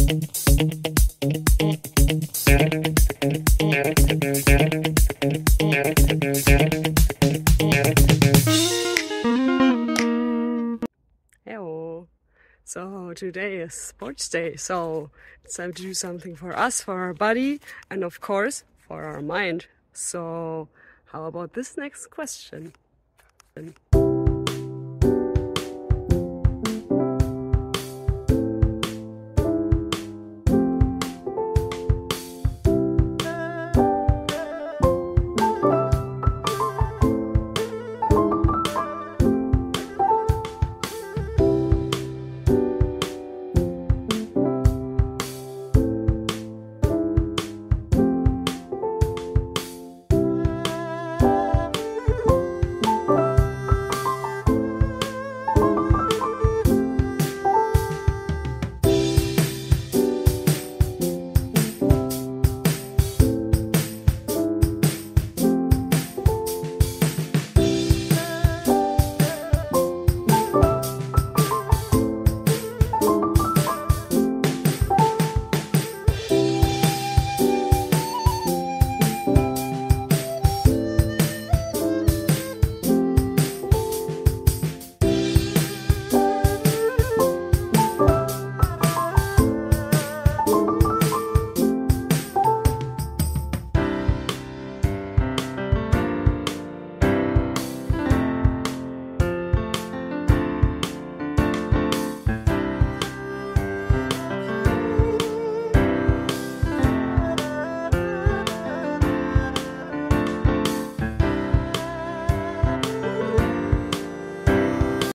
Hello. So today is sports day, so it's time to do something for us, for our body, and of course for our mind. So how about this next question?